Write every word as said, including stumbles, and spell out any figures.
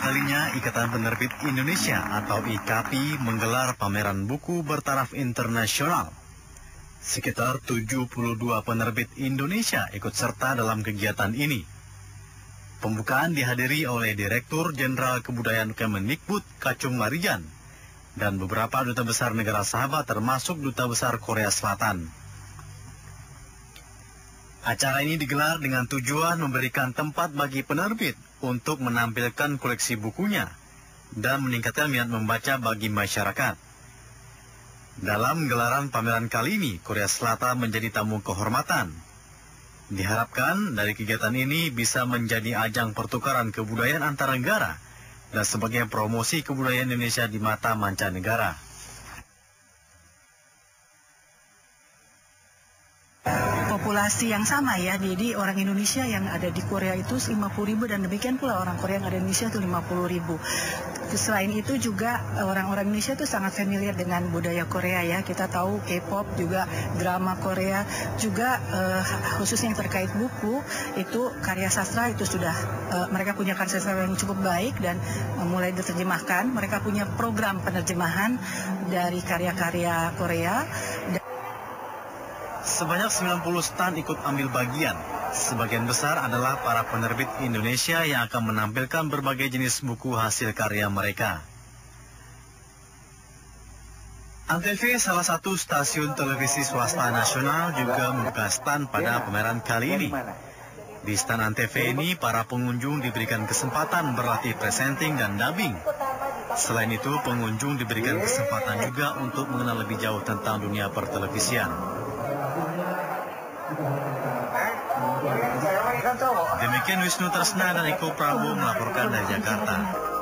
kalinya Ikatan Penerbit Indonesia atau I K A P I menggelar pameran buku bertaraf internasional. Sekitar tujuh puluh dua penerbit Indonesia ikut serta dalam kegiatan ini. Pembukaan dihadiri oleh Direktur Jenderal Kebudayaan Kemendikbud Kacung Marijan dan beberapa duta besar negara sahabat termasuk Duta Besar Korea Selatan. Acara ini digelar dengan tujuan memberikan tempat bagi penerbit untuk menampilkan koleksi bukunya dan meningkatkan minat membaca bagi masyarakat. Dalam gelaran pameran kali ini, Korea Selatan menjadi tamu kehormatan. Diharapkan dari kegiatan ini bisa menjadi ajang pertukaran kebudayaan antar negara dan sebagai promosi kebudayaan Indonesia di mata mancanegara. Populasi yang sama ya, jadi orang Indonesia yang ada di Korea itu lima puluh ribu dan demikian pula orang Korea yang ada di Indonesia itu lima puluh ribu. Selain itu juga orang-orang Indonesia itu sangat familiar dengan budaya Korea ya. Kita tahu K-pop juga, drama Korea juga, eh, khususnya yang terkait buku itu karya sastra itu sudah eh, mereka punya karya sastra yang cukup baik dan eh, mulai diterjemahkan. Mereka punya program penerjemahan dari karya-karya Korea. Sebanyak sembilan puluh stan ikut ambil bagian. Sebagian besar adalah para penerbit Indonesia yang akan menampilkan berbagai jenis buku hasil karya mereka. Antv, salah satu stasiun televisi swasta nasional, juga membuka stan pada pameran kali ini. Di stan Antv ini, para pengunjung diberikan kesempatan berlatih presenting dan dubbing. Selain itu, pengunjung diberikan kesempatan juga untuk mengenal lebih jauh tentang dunia pertelevisian. Demikian Wisnu Tresna dan Eko Prabowo melaporkan dari Jakarta.